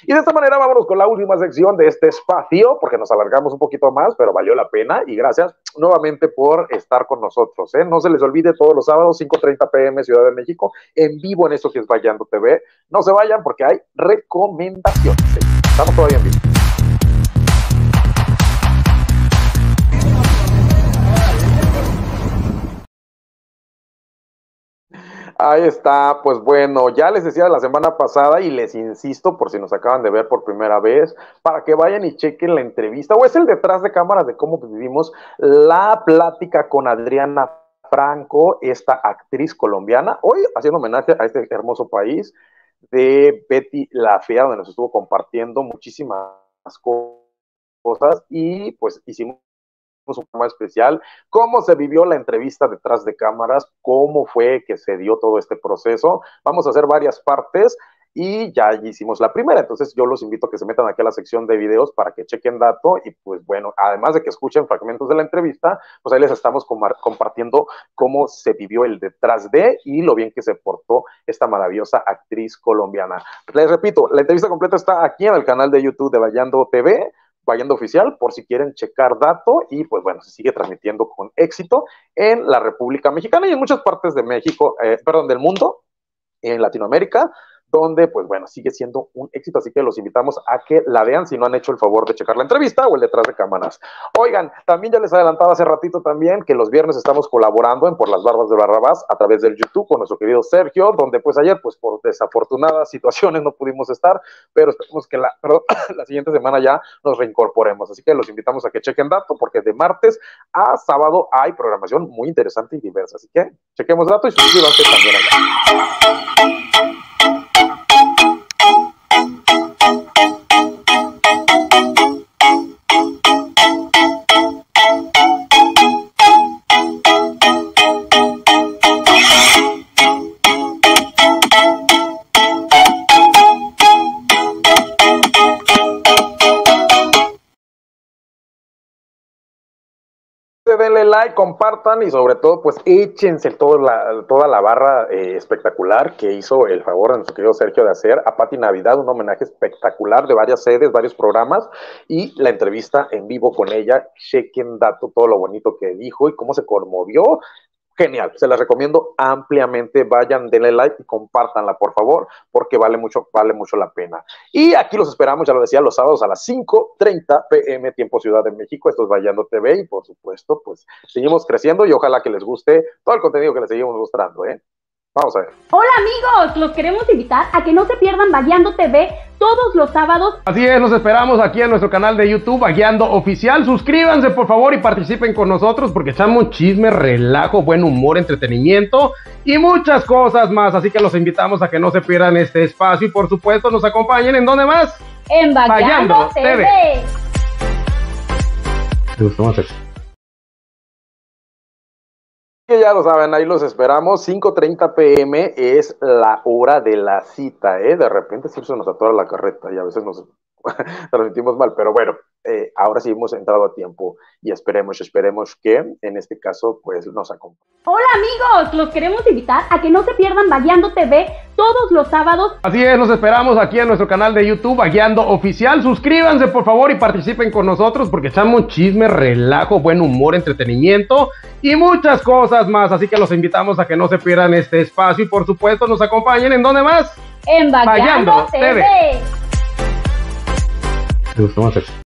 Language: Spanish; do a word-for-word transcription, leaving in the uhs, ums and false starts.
Y de esta manera vámonos con la última sección de este espacio, porque nos alargamos un poquito más, pero valió la pena. Y gracias nuevamente por estar con nosotros. ¿eh? No se les olvide todos los sábados, cinco treinta p m Ciudad de México, en vivo en esto que es Vallando T V. No se vayan porque hay recomendaciones. ¿eh? Estamos todavía en vivo. Ahí está, pues bueno, ya les decía la semana pasada y les insisto por si nos acaban de ver por primera vez, para que vayan y chequen la entrevista, o es el detrás de cámaras de cómo vivimos la plática con Adriana Franco, esta actriz colombiana, hoy haciendo homenaje a este hermoso país de Betty la Fea, donde nos estuvo compartiendo muchísimas cosas y pues hicimos un programa especial, cómo se vivió la entrevista detrás de cámaras, cómo fue que se dio todo este proceso. Vamos a hacer varias partes y ya hicimos la primera, entonces yo los invito a que se metan aquí a la sección de videos para que chequen dato y pues bueno, además de que escuchen fragmentos de la entrevista, pues ahí les estamos compartiendo cómo se vivió el detrás de y lo bien que se portó esta maravillosa actriz colombiana. Les repito, la entrevista completa está aquí en el canal de YouTube de Vallando T V, Vallando Oficial, por si quieren checar dato, y pues bueno, se sigue transmitiendo con éxito en la República Mexicana y en muchas partes de México, eh, perdón, del mundo, en Latinoamérica, donde pues bueno, sigue siendo un éxito, así que los invitamos a que la vean si no han hecho el favor de checar la entrevista o el detrás de cámaras. Oigan, también ya les adelantaba hace ratito también que los viernes estamos colaborando en Por las Barbas de Barrabás a través del YouTube con nuestro querido Sergio, donde pues ayer pues por desafortunadas situaciones no pudimos estar, pero esperemos que la, perdón, la siguiente semana ya nos reincorporemos, así que los invitamos a que chequen dato, porque de martes a sábado hay programación muy interesante y diversa, así que chequemos dato y suscríbanse también allá. Denle like, compartan y sobre todo pues échense toda la, toda la barra eh, espectacular que hizo el favor de nuestro querido Sergio de hacer a Pati Navidad, un homenaje espectacular de varias sedes, varios programas y la entrevista en vivo con ella. Chequen dato, todo lo bonito que dijo y cómo se conmovió. Genial, se las recomiendo ampliamente, vayan, denle like y compártanla por favor, porque vale mucho, vale mucho la pena. Y aquí los esperamos, ya lo decía, los sábados a las cinco treinta p m tiempo Ciudad de México, esto es Vallando T V y por supuesto, pues seguimos creciendo y ojalá que les guste todo el contenido que les seguimos mostrando, ¿eh? Vamos a ver. Hola amigos, los queremos invitar a que no se pierdan Vallando T V todos los sábados. Así es, los esperamos aquí en nuestro canal de YouTube, Vallando Oficial. Suscríbanse por favor y participen con nosotros porque echamos chisme, relajo, buen humor, entretenimiento y muchas cosas más. Así que los invitamos a que no se pierdan este espacio y por supuesto nos acompañen en ¿dónde más? En Vallando, Vallando T V. T V. ¿Te gustó más eso? Que ya lo saben, ahí los esperamos, cinco treinta p m es la hora de la cita, ¿eh? De repente sí se nos atora la carreta y a veces nos transmitimos mal, pero bueno, eh, ahora sí hemos entrado a tiempo y esperemos, esperemos que en este caso pues nos acompañen. Hola amigos, los queremos invitar a que no se pierdan Vallando T V todos los sábados. Así es, los esperamos aquí en nuestro canal de YouTube, Vallando Oficial. Suscríbanse por favor y participen con nosotros porque echamos chisme, relajo, buen humor, entretenimiento y muchas cosas más. Así que los invitamos a que no se pierdan este espacio y por supuesto nos acompañen en ¿dónde más? En Vallando, Vallando T V. ¿Te gustó más eso?